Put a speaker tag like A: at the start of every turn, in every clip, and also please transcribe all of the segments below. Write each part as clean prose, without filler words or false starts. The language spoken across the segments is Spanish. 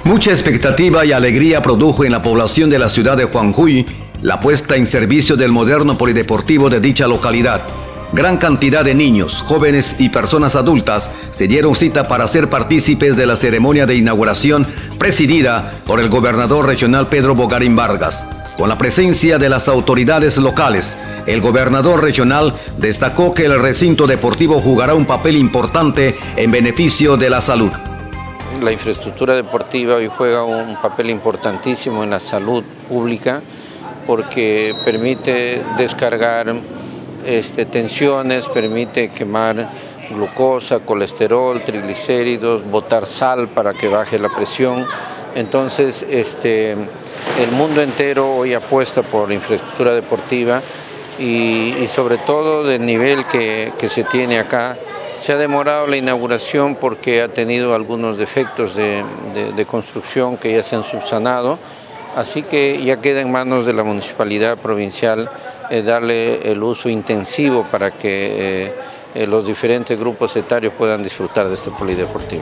A: Mucha expectativa y alegría produjo en la población de la ciudad de Juanjuy la puesta en servicio del moderno polideportivo de dicha localidad. Gran cantidad de niños, jóvenes y personas adultas se dieron cita para ser partícipes de la ceremonia de inauguración presidida por el gobernador regional Pedro Bogarín Vargas. Con la presencia de las autoridades locales, el gobernador regional destacó que el recinto deportivo jugará un papel importante en beneficio de la salud.
B: La infraestructura deportiva hoy juega un papel importantísimo en la salud pública porque permite descargar tensiones, permite quemar glucosa, colesterol, triglicéridos, botar sal para que baje la presión. Entonces, el mundo entero hoy apuesta por infraestructura deportiva y sobre todo del nivel que se tiene acá. Se ha demorado la inauguración porque ha tenido algunos defectos de construcción que ya se han subsanado, así que ya queda en manos de la Municipalidad Provincial darle el uso intensivo para que los diferentes grupos etarios puedan disfrutar de este polideportivo.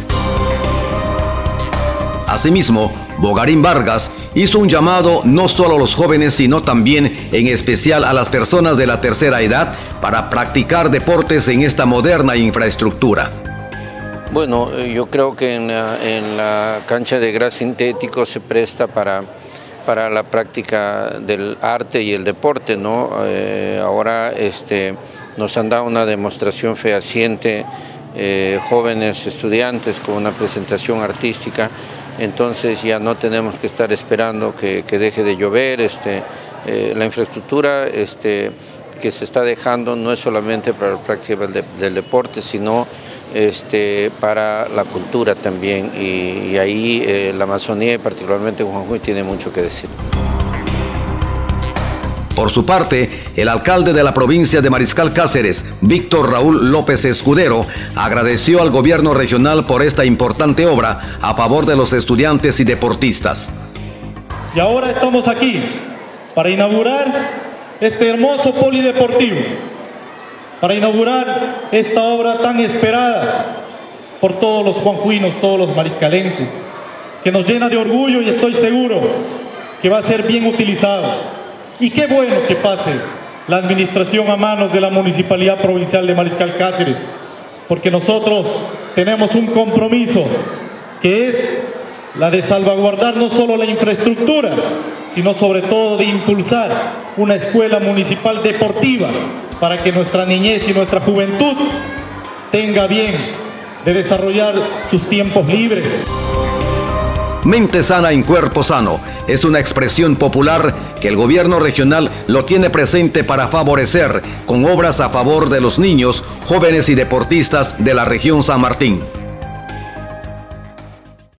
A: Asimismo, Bogarín Vargas hizo un llamado no solo a los jóvenes, sino también en especial a las personas de la tercera edad para practicar deportes en esta moderna infraestructura.
B: Bueno, yo creo que en la cancha de gras sintético se presta para la práctica del arte y el deporte, ¿no? Ahora nos han dado una demostración fehaciente, jóvenes estudiantes con una presentación artística. Entonces ya no tenemos que estar esperando que deje de llover. La infraestructura que se está dejando no es solamente para la práctica del deporte, sino para la cultura también. Y ahí la Amazonía, y particularmente Juanjuy, tiene mucho que decir.
A: Por su parte, el alcalde de la provincia de Mariscal Cáceres, Víctor Raúl López Escudero, agradeció al gobierno regional por esta importante obra a favor de los estudiantes y deportistas.
C: Y ahora estamos aquí para inaugurar este hermoso polideportivo, para inaugurar esta obra tan esperada por todos los juanjuinos, todos los mariscalenses, que nos llena de orgullo y estoy seguro que va a ser bien utilizado. Y qué bueno que pase la administración a manos de la Municipalidad Provincial de Mariscal Cáceres, porque nosotros tenemos un compromiso que es la de salvaguardar no solo la infraestructura, sino sobre todo de impulsar una escuela municipal deportiva para que nuestra niñez y nuestra juventud tenga bien de desarrollar sus tiempos libres.
A: Mente sana en cuerpo sano es una expresión popular que el gobierno regional lo tiene presente para favorecer con obras a favor de los niños, jóvenes y deportistas de la región San Martín.